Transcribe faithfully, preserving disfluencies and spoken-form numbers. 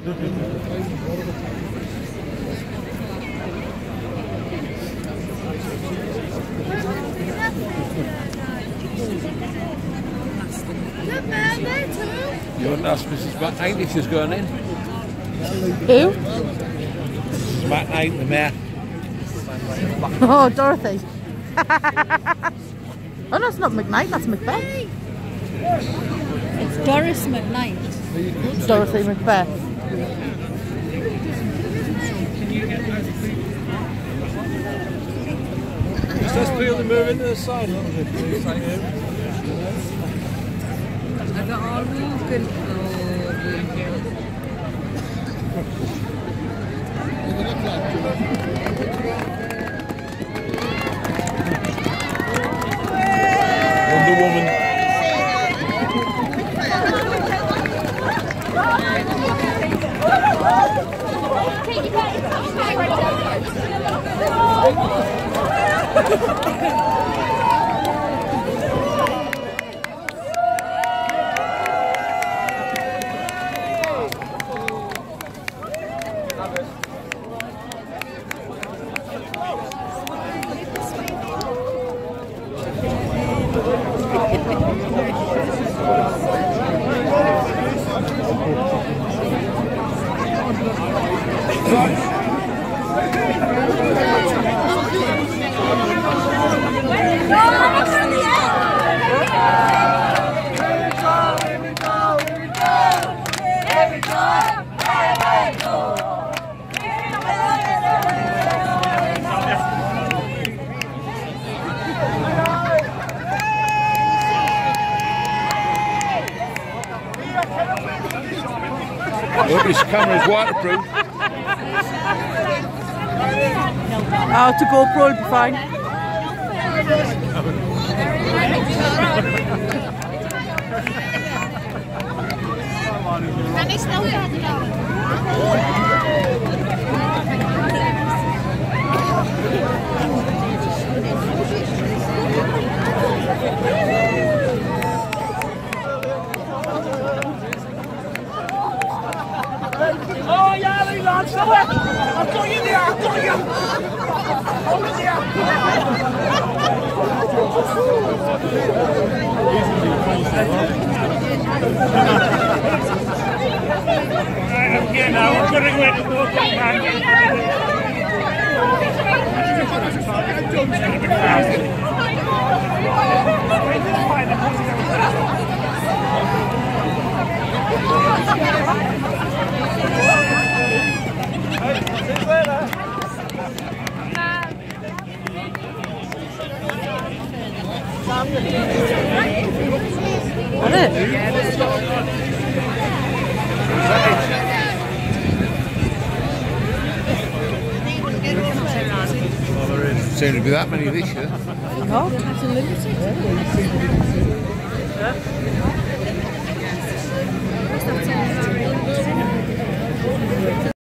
You wouldn't ask Missus McKnight if she's going in. Who? Missus McKnight, the mayor. Oh, Dorothy. Oh no, it's not McKnight, that's Macbeth. It's Doris McKnight. It's Dorothy Macbeth. Just let's feel the move into the side a little bit, please. Thank you. I got all good. Wonder Woman. I hope this camera is waterproof. Oh, to GoPro will be fine. Can I still get it on? Oh yeah, they lads, do it! I've got you there, I've got you! Hold it there! I'm here now, I'm going to go into the walk man. What is it? Well, there is. Seem to be that many this year. No? It's a limited.